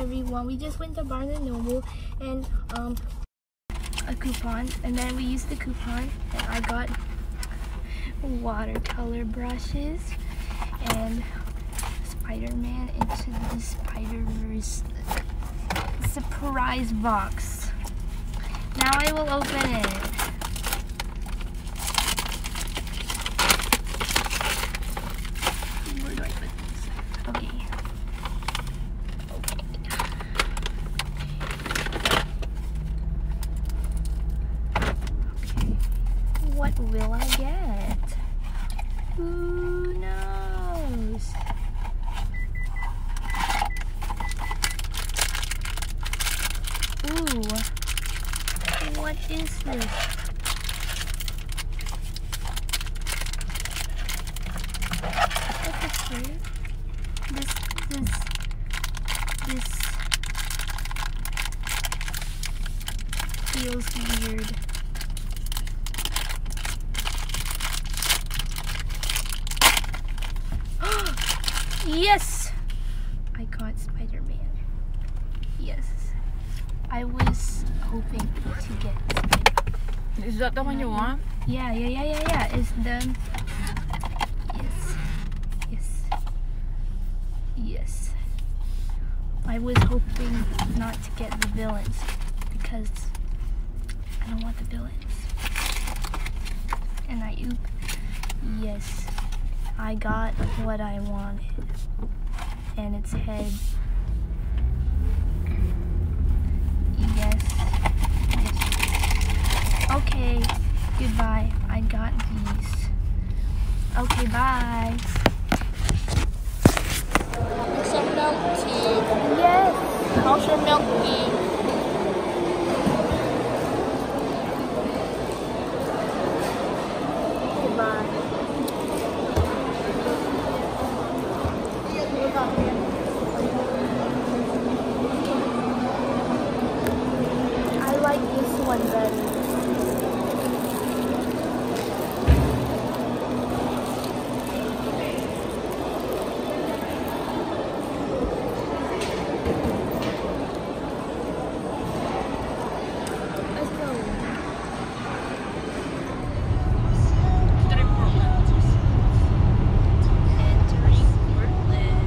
everyone. We just went to Barnes & Noble and a coupon, and then we used the coupon and I got watercolor brushes and Spider-Man into the Spider-Verse surprise box. Now I will open it. Where do I put this? Okay. What will I get? Who knows? Ooh, what is this? What's weird? This feels weird. Yes! I got Spider-Man. Yes. I was hoping to get Spider-Man. Is that the one you want? Yeah. It's the... Yes. I was hoping not to get the villains because I don't want the villains. And yes. I got what I wanted, and its head. Yes. Okay, goodbye. I got these. Okay, bye. Some milk tea. Yes. How's your milk tea? Goodbye. I like this one better. Let's go. Entering Portland.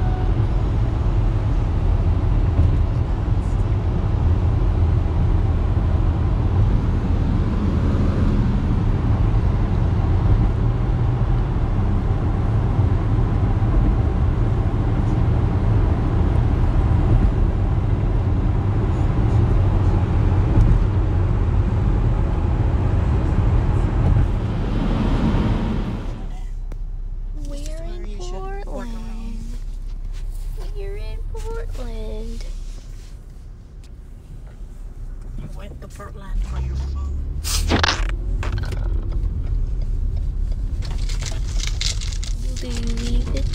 We're in Portland. You went to Portland for your phone. Do you leave it